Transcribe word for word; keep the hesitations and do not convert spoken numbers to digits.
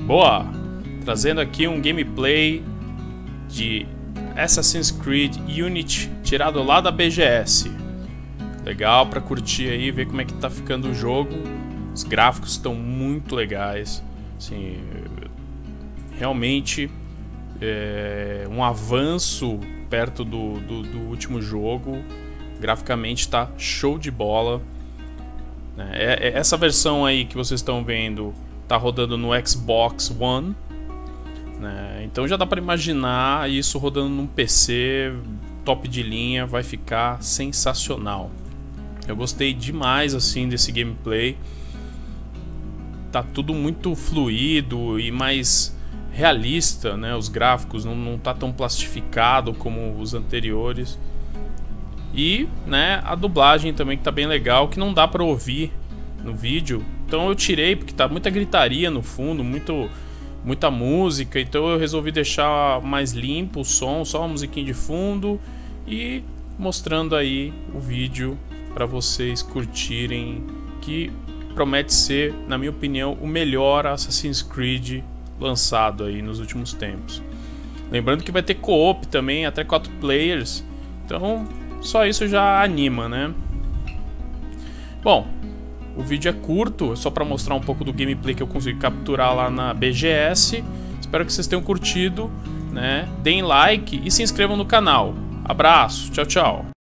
Boa! Trazendo aqui um gameplay de Assassin's Creed Unity tirado lá da B G S. Legal pra curtir aí, ver como é que tá ficando o jogo. Os gráficos estão muito legais. Assim, realmente é um avanço perto do, do, do último jogo. Graficamente tá show de bola. É, é, essa versão aí que vocês estão vendo tá rodando no Xbox One, né? Então já dá para imaginar isso rodando num P C top de linha, vai ficar sensacional. Eu gostei demais assim desse gameplay. Tá tudo muito fluido e mais realista, né? Os gráficos não, não tá tão plastificado como os anteriores. E, né, a dublagem também que tá bem legal, que não dá pra ouvir no vídeo. Então eu tirei porque tá muita gritaria no fundo, muito, muita música. Então eu resolvi deixar mais limpo o som, só uma musiquinha de fundo. E mostrando aí o vídeo pra vocês curtirem, que promete ser, na minha opinião, o melhor Assassin's Creed lançado aí nos últimos tempos. Lembrando que vai ter co-op também, até quatro players. Então só isso já anima, né? Bom, o vídeo é curto, é só para mostrar um pouco do gameplay que eu consegui capturar lá na B G S. Espero que vocês tenham curtido, né? Deem like e se inscrevam no canal. Abraço, tchau, tchau.